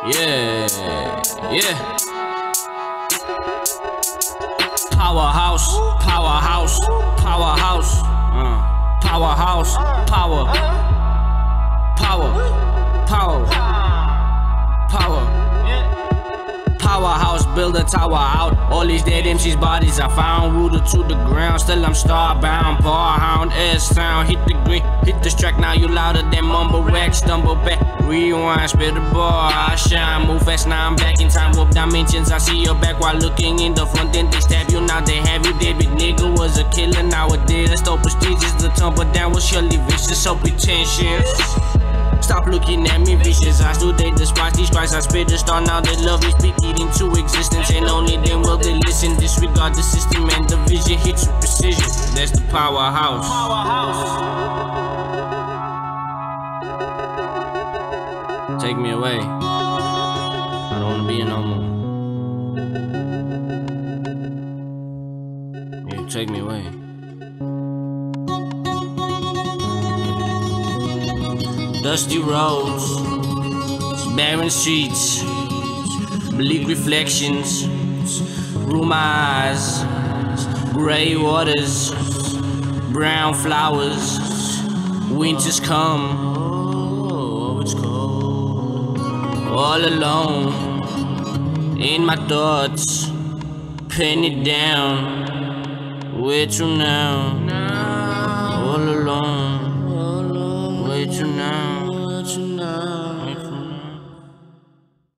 Yeah. PowerHouse, PowerHouse, PowerHouse, PowerHouse, power. PowerHouse, build a tower out. All these dead MC's bodies I found, rooted to the ground. Still I'm starbound. PowerHouse, S-sound, hit the green, hit this track. Now you louder than mumble rap. Stumble back, rewind, spit the bar. I shine, move fast. Now I'm back in time. Warp dimensions. I see your back while looking in the front. Then they stab you. Now they have you dead. Big nigga was a killer. Nowadays, so prestigious. The tumble down was surely vicious. So pretentious. Stop looking at me vicious. I still they despise these strikes. I spit the star. Now they love me. Speak it into existence. And only then will they listen. Disregard the system and the vision. Hits with precision. That's the PowerHouse. Take me away. I don't wanna be here no more. Yeah, take me away. Dusty roads, barren streets, bleak reflections, room eyes, gray waters, brown flowers. Winter's come, oh, it's cold. All alone, in my thoughts, pen it down. Where to now? All alone. Where to now?